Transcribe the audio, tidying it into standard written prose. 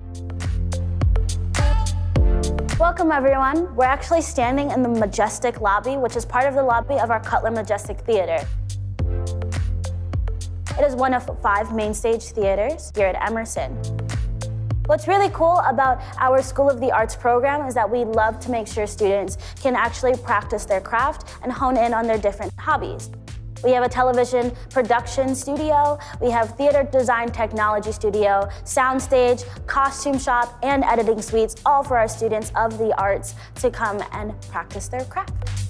Welcome everyone. We're actually standing in the Majestic lobby, which is part of the lobby of our Cutler Majestic Theater. It is one of 5 main stage theaters here at Emerson. What's really cool about our School of the Arts program is that we love to make sure students can actually practice their craft and hone in on their different hobbies. We have a television production studio, we have theater design technology studio, soundstage, costume shop, and editing suites, all for our students of the arts to come and practice their craft.